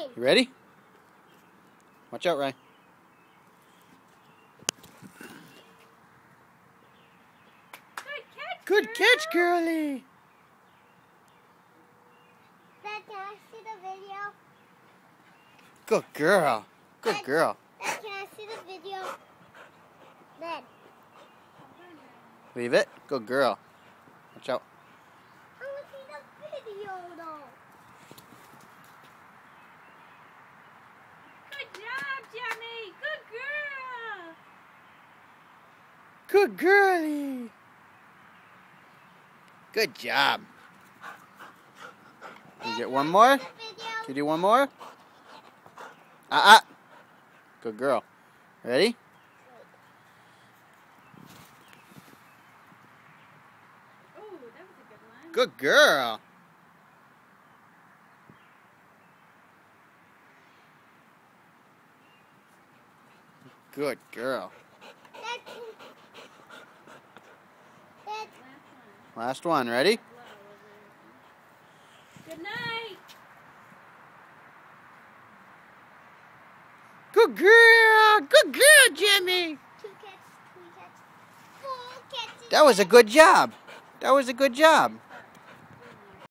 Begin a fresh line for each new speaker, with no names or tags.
You ready? Watch out, Ryan. Good catch, girlie.
Dad, can I see the video?
Good girl. Good girl.
Dad, can I see the video? Dad.
Leave it. Good girl. Watch out.
I want to see the video, though.
Good job, Jemmy. Good girl.
Good girlie. Good job. Can you get one more? Can you do one more? Good girl. Ready?
Oh, that was a good one.
Good girl. Good girl.
Dad,
Last one. Ready?
Good night.
Good girl. Good girl, Jimmy.
2 catches, 3 catches, 4 catches.
That was a good job. That was a good job.